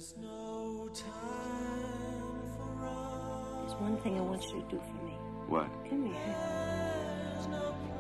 There's one thing I want you to do for me. What? Give me a hand.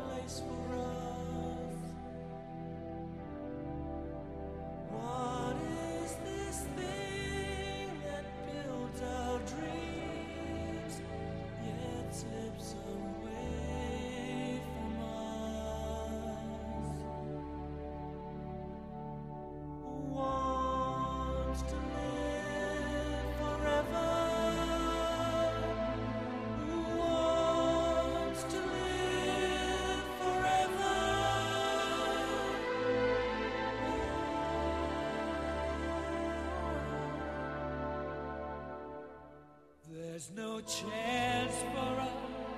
There's no chance for us.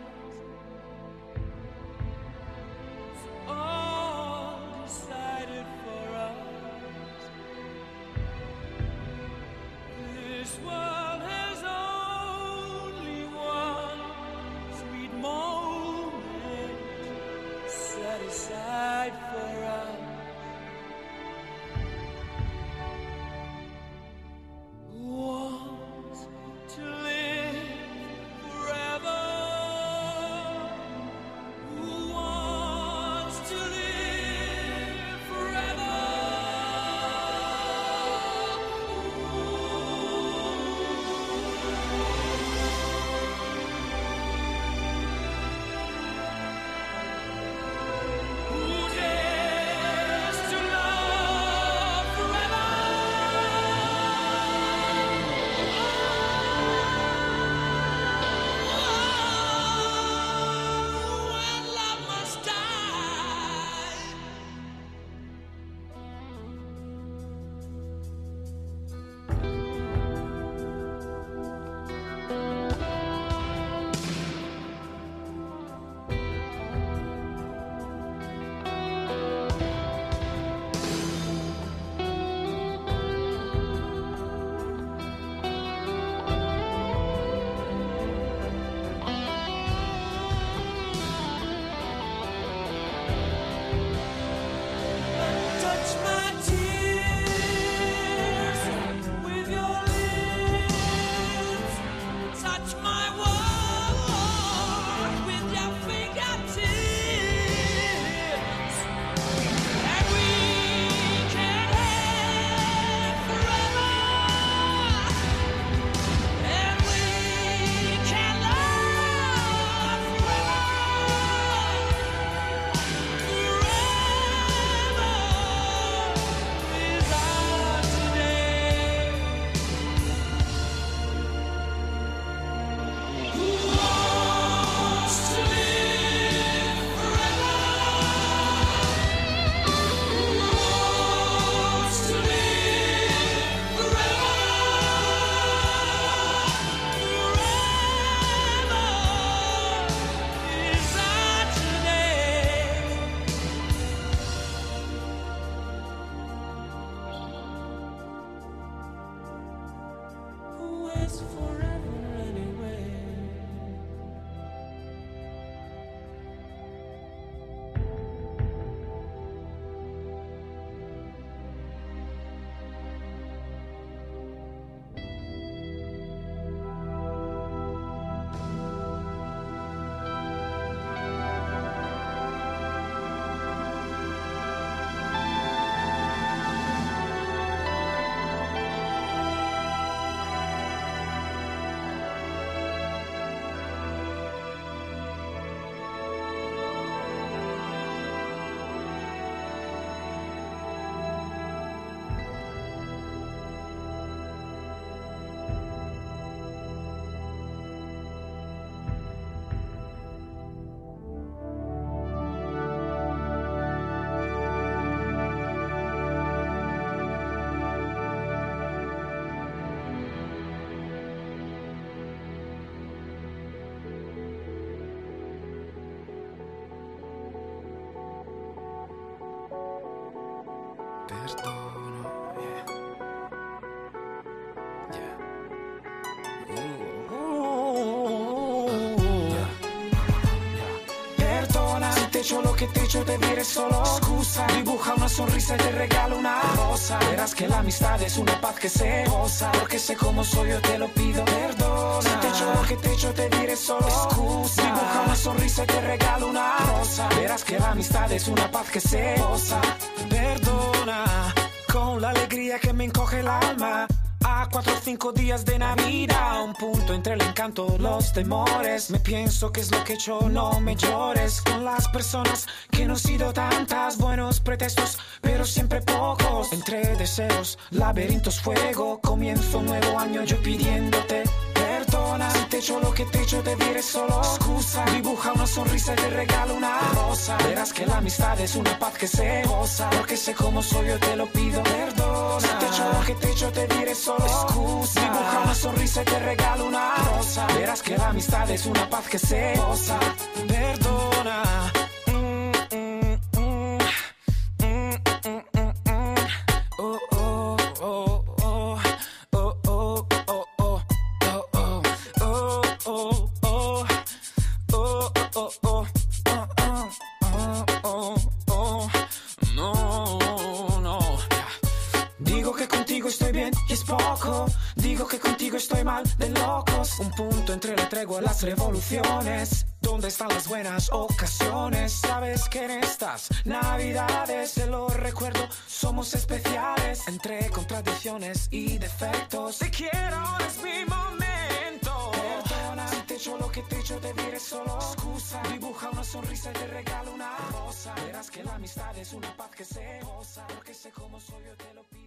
It's all decided for us. This world has only one sweet moment set aside for us. Hecho lo que te he hecho, te diré solo excusa. Dibuja una sonrisa y te regalo una rosa. Verás que la amistad es una paz que se goza. Porque sé cómo soy, yo te lo pido, perdona. Si te echo lo que te echo, te diré solo excusa. Dibuja una sonrisa y te regalo una rosa. Verás que la amistad es una paz que se goza. Perdona, con la alegría que me encoge el alma. A 4 o 5 días de Navidad, un punto entre el encanto y los temores. Me pienso que es lo que he hecho, no me llores. Con las personas que no he sido tantas, buenos pretextos, pero siempre pocos. Entre deseos, laberintos, fuego. Comienzo un nuevo año yo pidiéndote perdona. Si te echo lo que te echo, te diré solo excusa. Dibuja una sonrisa y te regalo una rosa. Verás que la amistad es una paz que se goza. Porque sé cómo soy, yo te lo pido, perdona. Si te echo lo que te echo, te diré solo excusa. Dibuja una sonrisa y te regalo una rosa. Verás que la amistad es una paz que se goza. Perdona. Digo que contigo estoy bien y es poco. Digo que contigo estoy mal de locos. Un punto entre la tregua y las revoluciones. ¿Dónde están las buenas ocasiones? Sabes que en estas navidades, te lo recuerdo, somos especiales. Entre contradicciones y defectos, te quiero, es mi momento. Perdona, si te echo lo que te echo, te diré solo excusa. Dibuja una sonrisa y te regalo una rosa. Verás que la amistad es una paz que se goza. Porque sé cómo soy, yo te lo pido.